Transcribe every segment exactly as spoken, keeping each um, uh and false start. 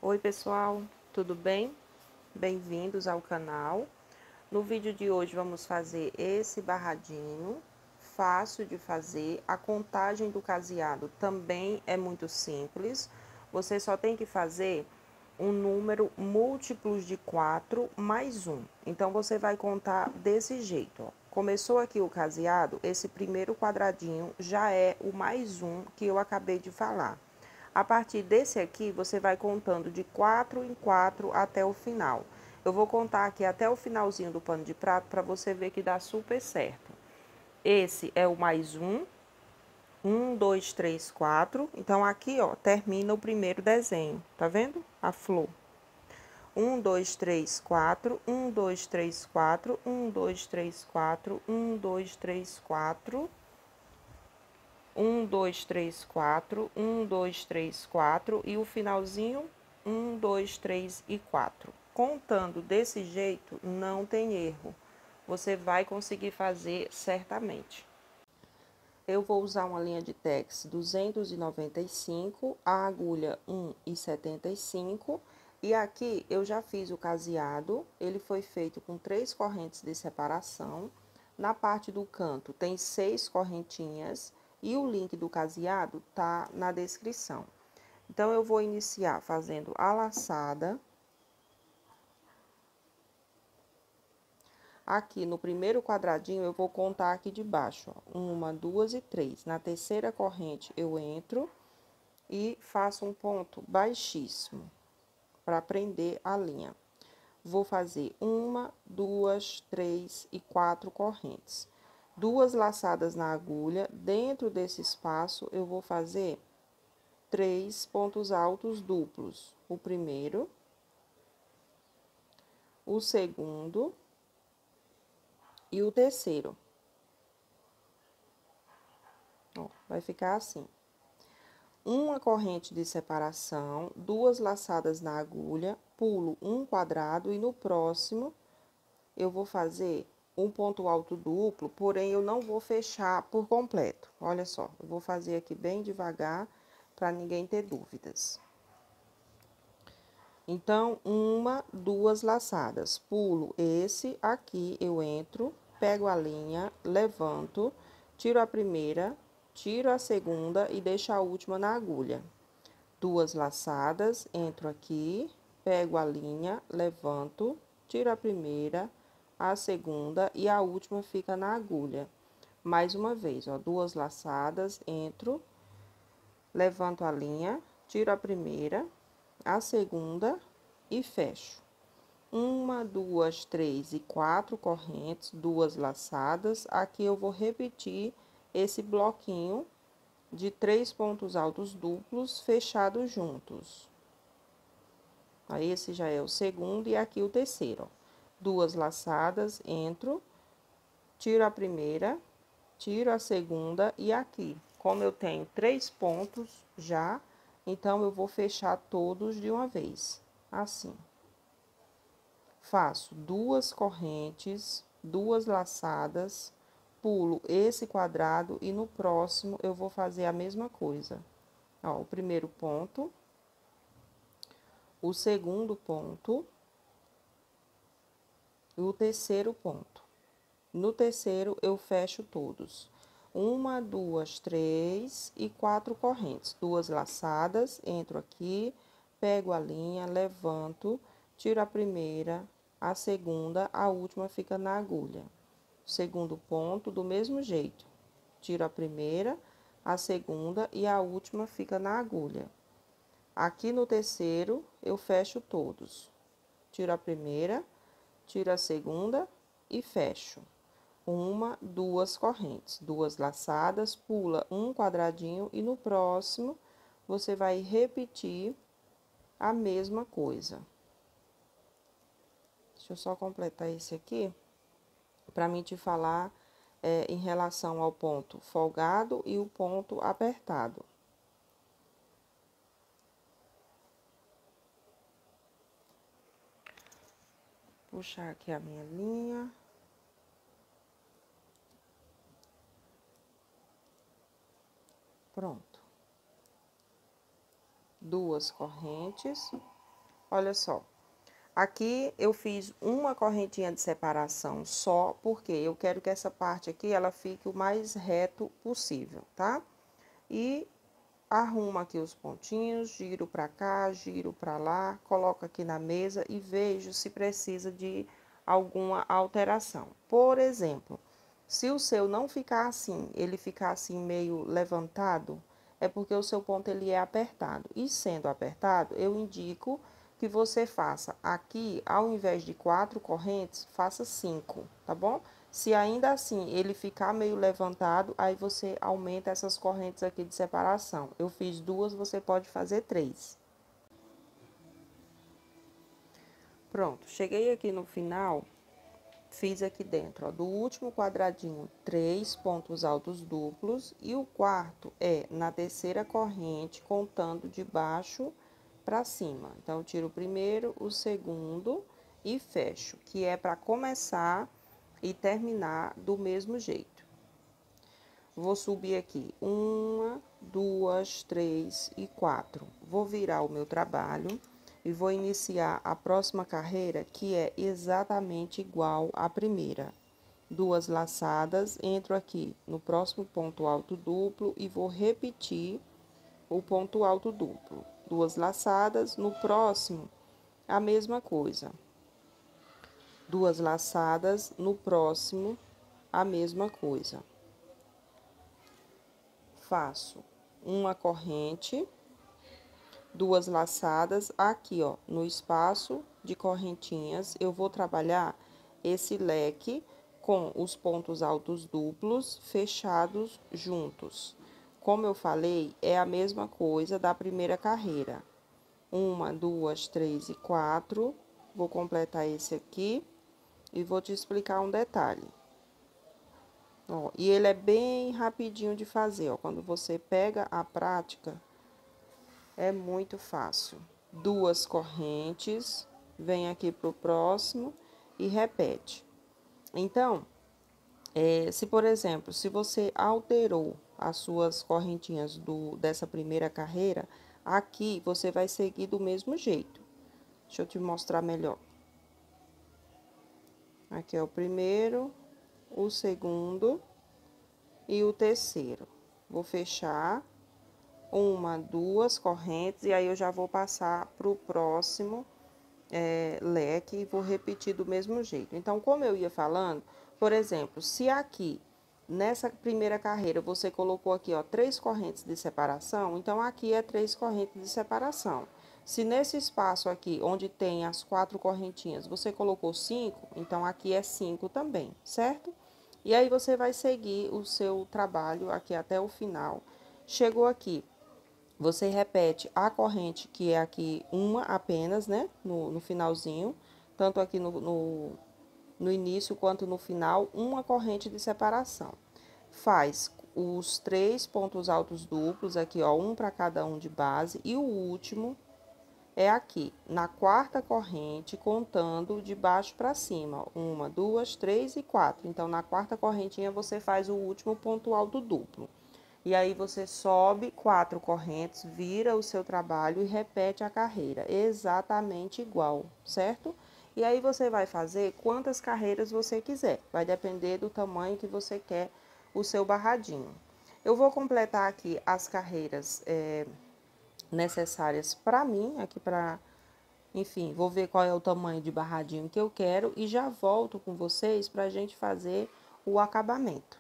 Oi pessoal, tudo bem? Bem-vindos ao canal. No vídeo de hoje vamos fazer esse barradinho, fácil de fazer. A contagem do caseado também é muito simples. Você só tem que fazer um número múltiplos de quatro mais um. Então você vai contar desse jeito, ó. Começou aqui o caseado, esse primeiro quadradinho já é o mais um que eu acabei de falar. A partir desse aqui, você vai contando de quatro em quatro até o final. Eu vou contar aqui até o finalzinho do pano de prato para você ver que dá super certo. Esse é o mais um. Um, dois, três, quatro. Então, aqui, ó, termina o primeiro desenho. Tá vendo? A flor. Um, dois, três, quatro. Um, dois, três, quatro. Um, dois, três, quatro. Um, dois, três, quatro. Um, dois, três, quatro, um, dois, três, quatro e o finalzinho, um, dois, três e quatro. Contando desse jeito, não tem erro. Você vai conseguir fazer certamente. Eu vou usar uma linha de tex duzentos e noventa e cinco, a agulha um e setenta e cinco. E aqui eu já fiz o caseado, ele foi feito com três correntes de separação. Na parte do canto tem seis correntinhas e o link do caseado tá na descrição. Então, eu vou iniciar fazendo a laçada. Aqui no primeiro quadradinho, eu vou contar aqui de baixo, ó, uma, duas e três. Na terceira corrente, eu entro e faço um ponto baixíssimo para prender a linha. Vou fazer uma, duas, três e quatro correntes. Duas laçadas na agulha, dentro desse espaço, eu vou fazer três pontos altos duplos. O primeiro, o segundo e o terceiro. Ó, vai ficar assim. Uma corrente de separação, duas laçadas na agulha, pulo um quadrado e no próximo eu vou fazer um ponto alto duplo, porém eu não vou fechar por completo. Olha só, eu vou fazer aqui bem devagar para ninguém ter dúvidas. Então, uma, duas laçadas, pulo esse, aqui eu entro, pego a linha, levanto, tiro a primeira, tiro a segunda e deixo a última na agulha. Duas laçadas, entro aqui, pego a linha, levanto, tiro a primeira, a segunda e a última fica na agulha. Mais uma vez, ó, duas laçadas, entro, levanto a linha, tiro a primeira, a segunda e fecho. Uma, duas, três e quatro correntes, duas laçadas. Aqui eu vou repetir esse bloquinho de três pontos altos duplos fechados juntos. Aí, esse já é o segundo e aqui o terceiro, ó. Duas laçadas, entro, tiro a primeira, tiro a segunda e aqui, como eu tenho três pontos já, então eu vou fechar todos de uma vez, assim. Faço duas correntes, duas laçadas, pulo esse quadrado e no próximo eu vou fazer a mesma coisa. Ó, o primeiro ponto, o segundo ponto e o terceiro ponto. No terceiro, eu fecho todos. Uma, duas, três e quatro correntes. Duas laçadas, entro aqui, pego a linha, levanto, tiro a primeira, a segunda, a última fica na agulha. Segundo ponto, do mesmo jeito. Tiro a primeira, a segunda e a última fica na agulha. Aqui no terceiro, eu fecho todos. Tiro a primeira, tiro a segunda e fecho. Uma, duas correntes, duas laçadas, pula um quadradinho e no próximo você vai repetir a mesma coisa. Deixa eu só completar esse aqui, para mim te falar é, em relação ao ponto folgado e o ponto apertado. Puxar aqui a minha linha. Pronto. Duas correntes, Olha só. Aqui eu fiz uma correntinha de separação só, porque eu quero que essa parte aqui ela fique o mais reto possível, tá? E arrumo aqui os pontinhos, giro para cá, giro para lá, coloco aqui na mesa e vejo se precisa de alguma alteração. Por exemplo, se o seu não ficar assim, ele ficar assim meio levantado, é porque o seu ponto ele é apertado. E sendo apertado, eu indico que você faça aqui, ao invés de quatro correntes, faça cinco, tá bom? Se ainda assim ele ficar meio levantado, aí você aumenta essas correntes aqui de separação. Eu fiz duas, você pode fazer três. Pronto, cheguei aqui no final, fiz aqui dentro, ó, do último quadradinho, três pontos altos duplos e o quarto é na terceira corrente, contando de baixo para cima. Então, eu tiro o primeiro, o segundo e fecho, que é para começar e terminar do mesmo jeito. Vou subir aqui, uma, duas, três e quatro. Vou virar o meu trabalho e vou iniciar a próxima carreira, que é exatamente igual à primeira. Duas laçadas, entro aqui no próximo ponto alto duplo e vou repetir o ponto alto duplo. Duas laçadas, no próximo, a mesma coisa. Duas laçadas, no próximo, a mesma coisa. Faço uma corrente, duas laçadas, aqui, ó, no espaço de correntinhas, eu vou trabalhar esse leque com os pontos altos duplos fechados juntos. Como eu falei, é a mesma coisa da primeira carreira. Uma, duas, três e quatro. Vou completar esse aqui e vou te explicar um detalhe. Ó, e ele é bem rapidinho de fazer, ó. Quando você pega a prática, é muito fácil. Duas correntes, vem aqui pro próximo e repete. Então, é, se por exemplo, se você alterou as suas correntinhas do, dessa primeira carreira, aqui você vai seguir do mesmo jeito. Deixa eu te mostrar melhor. Aqui é o primeiro, o segundo e o terceiro. Vou fechar uma, duas correntes e aí eu já vou passar para o próximo é, leque e vou repetir do mesmo jeito. Então, como eu ia falando, por exemplo, se aqui nessa primeira carreira você colocou aqui, ó, três correntes de separação, então aqui é três correntes de separação. Se nesse espaço aqui, onde tem as quatro correntinhas, você colocou cinco, então aqui é cinco também, certo? E aí você vai seguir o seu trabalho aqui até o final. Chegou aqui, você repete a corrente, que é aqui uma apenas, né? No, no finalzinho, tanto aqui no, no, no início quanto no final, uma corrente de separação. Faz os três pontos altos duplos, aqui, ó, um para cada um de base, e o último é aqui, na quarta corrente, contando de baixo para cima. Uma, duas, três e quatro. Então, na quarta correntinha, você faz o último ponto alto duplo. E aí, você sobe quatro correntes, vira o seu trabalho e repete a carreira. Exatamente igual, certo? E aí, você vai fazer quantas carreiras você quiser. Vai depender do tamanho que você quer o seu barradinho. Eu vou completar aqui as carreiras é, necessárias para mim, aqui para, enfim, vou ver qual é o tamanho de barradinho que eu quero e já volto com vocês para a gente fazer o acabamento.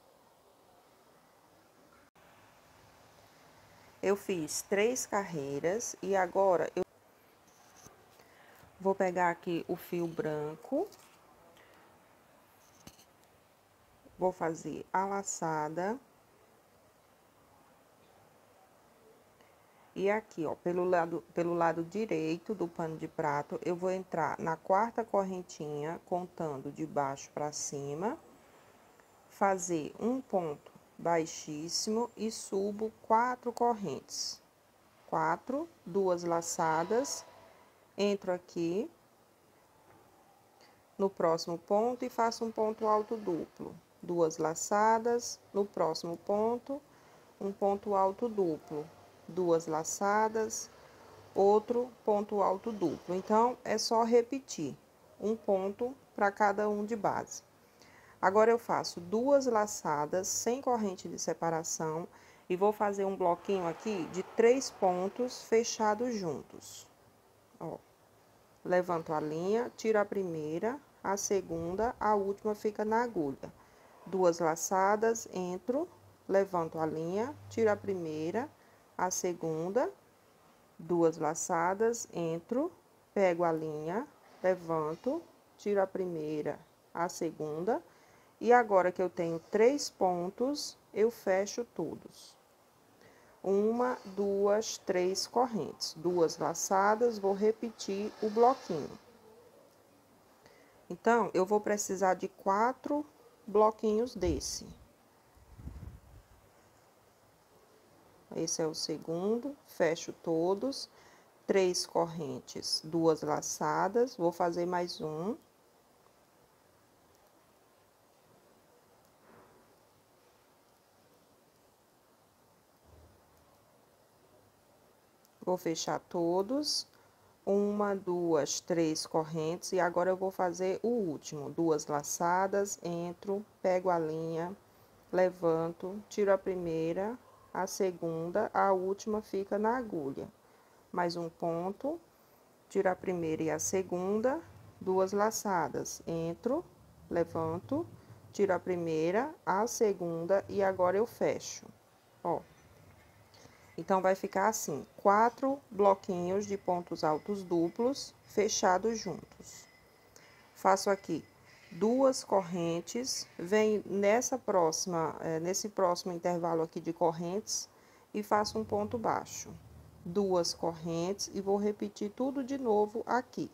Eu fiz três carreiras e agora eu vou pegar aqui o fio branco, vou fazer a laçada. E aqui, ó, pelo lado, pelo lado direito do pano de prato, eu vou entrar na quarta correntinha, contando de baixo para cima, fazer um ponto baixíssimo e subo quatro correntes. Quatro, duas laçadas, entro aqui no próximo ponto e faço um ponto alto duplo. Duas laçadas, no próximo ponto, um ponto alto duplo. Duas laçadas, outro ponto alto duplo. Então, é só repetir um ponto para cada um de base. Agora, eu faço duas laçadas sem corrente de separação e vou fazer um bloquinho aqui de três pontos fechados juntos. Ó, levanto a linha, tiro a primeira, a segunda, a última fica na agulha. Duas laçadas, entro, levanto a linha, tiro a primeira, a segunda, duas laçadas, entro, pego a linha, levanto, tiro a primeira, a segunda, e agora que eu tenho três pontos, eu fecho todos. Uma, duas, três correntes, duas laçadas, vou repetir o bloquinho. Então, eu vou precisar de quatro bloquinhos desse. Esse é o segundo, fecho todos, três correntes, duas laçadas, vou fazer mais um. Vou fechar todos, uma, duas, três correntes, e agora eu vou fazer o último, duas laçadas, entro, pego a linha, levanto, tiro a primeira, a segunda, a última fica na agulha. Mais um ponto, tiro a primeira e a segunda, duas laçadas, entro, levanto, tiro a primeira, a segunda e agora eu fecho, ó. Então, vai ficar assim, quatro bloquinhos de pontos altos duplos fechados juntos. Faço aqui duas correntes, venho nessa próxima, é, nesse próximo intervalo aqui de correntes e faço um ponto baixo. Duas correntes e vou repetir tudo de novo aqui.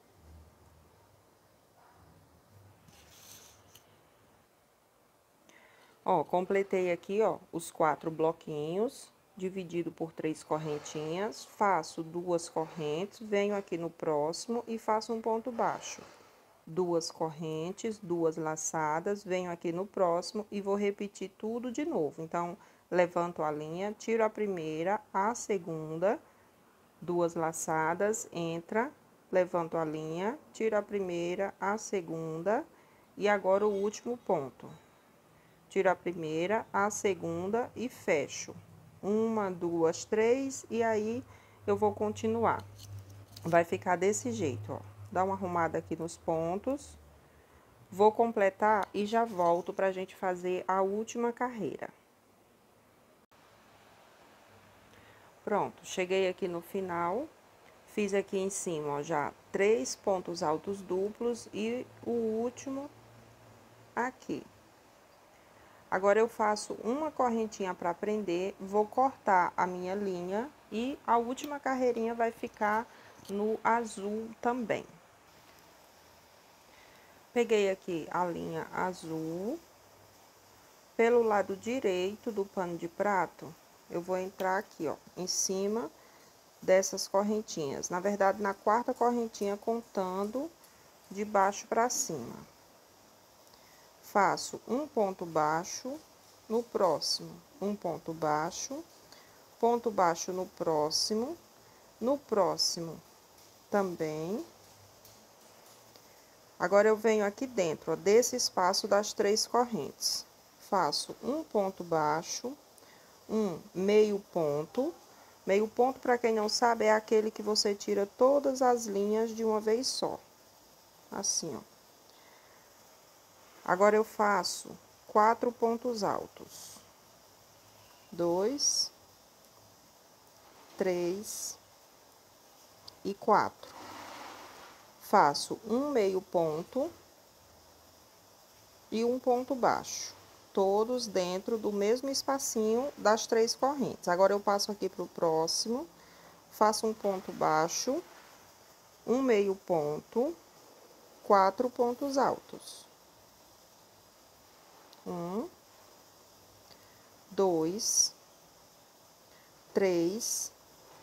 Ó, completei aqui, ó, os quatro bloquinhos, dividido por três correntinhas, faço duas correntes, venho aqui no próximo e faço um ponto baixo. Duas correntes, duas laçadas, venho aqui no próximo e vou repetir tudo de novo. Então, levanto a linha, tiro a primeira, a segunda, duas laçadas, entra, levanto a linha, tiro a primeira, a segunda e agora o último ponto. Tiro a primeira, a segunda e fecho. Uma, duas, três e aí eu vou continuar. Vai ficar desse jeito, ó. Dá uma arrumada aqui nos pontos. Vou completar e já volto pra gente fazer a última carreira. Pronto, cheguei aqui no final. Fiz aqui em cima, ó, já três pontos altos duplos e o último aqui. Agora, eu faço uma correntinha para prender, vou cortar a minha linha e a última carreirinha vai ficar no azul também. Peguei aqui a linha azul, pelo lado direito do pano de prato, eu vou entrar aqui, ó, em cima dessas correntinhas. Na verdade, na quarta correntinha, contando de baixo para cima. Faço um ponto baixo, no próximo, um ponto baixo, ponto baixo no próximo, no próximo também. Agora, eu venho aqui dentro, ó, desse espaço das três correntes. Faço um ponto baixo, um meio ponto. Meio ponto, para quem não sabe, é aquele que você tira todas as linhas de uma vez só. Assim, ó. Agora, eu faço quatro pontos altos. Dois, três e quatro. Faço um meio ponto e um ponto baixo. Todos dentro do mesmo espacinho das três correntes. Agora, eu passo aqui para o próximo. Faço um ponto baixo, um meio ponto, quatro pontos altos. Um, dois, três,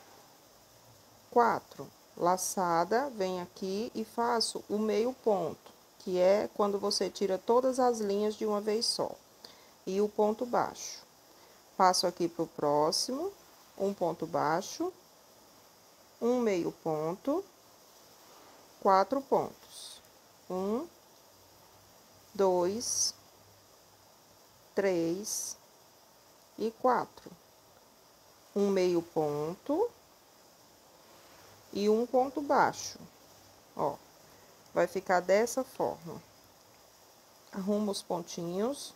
quatro. Laçada, venho aqui e faço o meio ponto, que é quando você tira todas as linhas de uma vez só. E o ponto baixo. Passo aqui para o próximo, um ponto baixo, um meio ponto, quatro pontos. Um, dois, três e quatro. Um meio ponto e um ponto baixo. Ó, vai ficar dessa forma. Arrumo os pontinhos.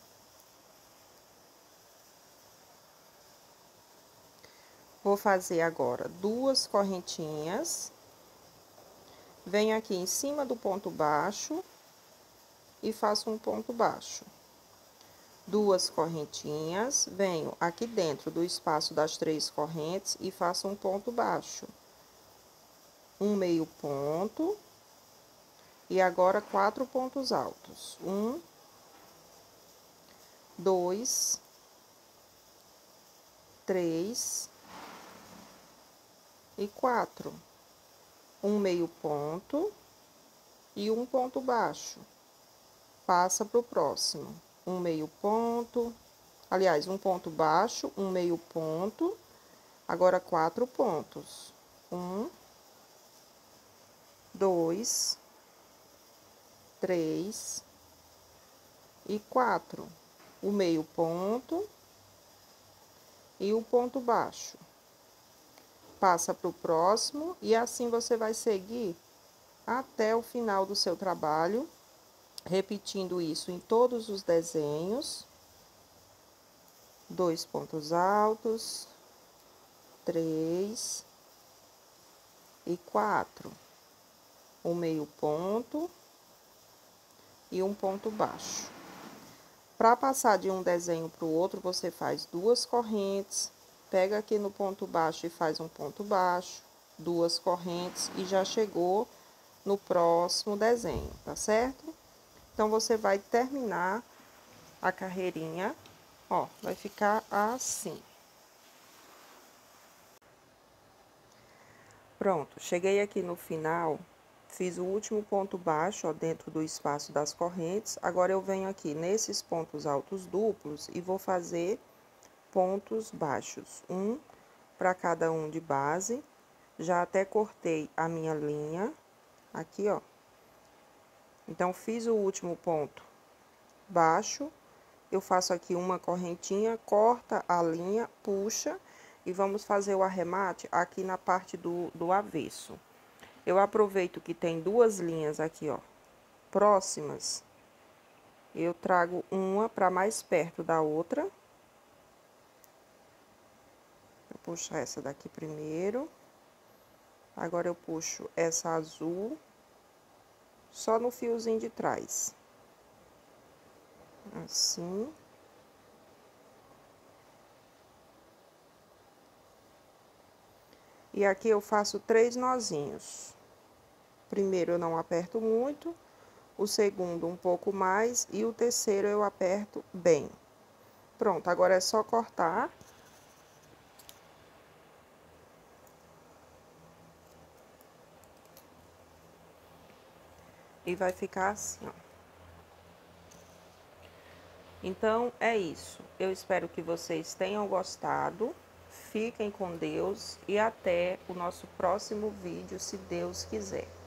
Vou fazer agora duas correntinhas. Venho aqui em cima do ponto baixo e faço um ponto baixo. Duas correntinhas, venho aqui dentro do espaço das três correntes e faço um ponto baixo. Um meio ponto. E agora, quatro pontos altos. Um, dois, três e quatro. Um meio ponto e um ponto baixo. Passa para o próximo. Um meio ponto, aliás, um ponto baixo, um meio ponto. Agora, quatro pontos. Um, dois, três e quatro. O meio ponto e o ponto baixo. Passa para o próximo e assim você vai seguir até o final do seu trabalho, repetindo isso em todos os desenhos. Dois pontos altos, três e quatro. Um meio ponto e um ponto baixo. Para passar de um desenho para o outro, você faz duas correntes, pega aqui no ponto baixo e faz um ponto baixo, duas correntes e já chegou no próximo desenho, tá certo? Então, você vai terminar a carreirinha, ó, vai ficar assim. Pronto, cheguei aqui no final, fiz o último ponto baixo, ó, dentro do espaço das correntes. Agora, eu venho aqui nesses pontos altos duplos e vou fazer pontos baixos, um para cada um de base. Já até cortei a minha linha, aqui, ó. Então, fiz o último ponto baixo, eu faço aqui uma correntinha, corta a linha, puxa, e vamos fazer o arremate aqui na parte do, do avesso. Eu aproveito que tem duas linhas aqui, ó, próximas, eu trago uma para mais perto da outra. Eu puxo essa daqui primeiro. Agora, eu puxo essa azul, só no fiozinho de trás. Assim. E aqui eu faço três nozinhos. Primeiro eu não aperto muito, o segundo um pouco mais e o terceiro eu aperto bem. Pronto, agora é só cortar. E vai ficar assim, ó. Então, é isso. Eu espero que vocês tenham gostado. Fiquem com Deus e até o nosso próximo vídeo, se Deus quiser.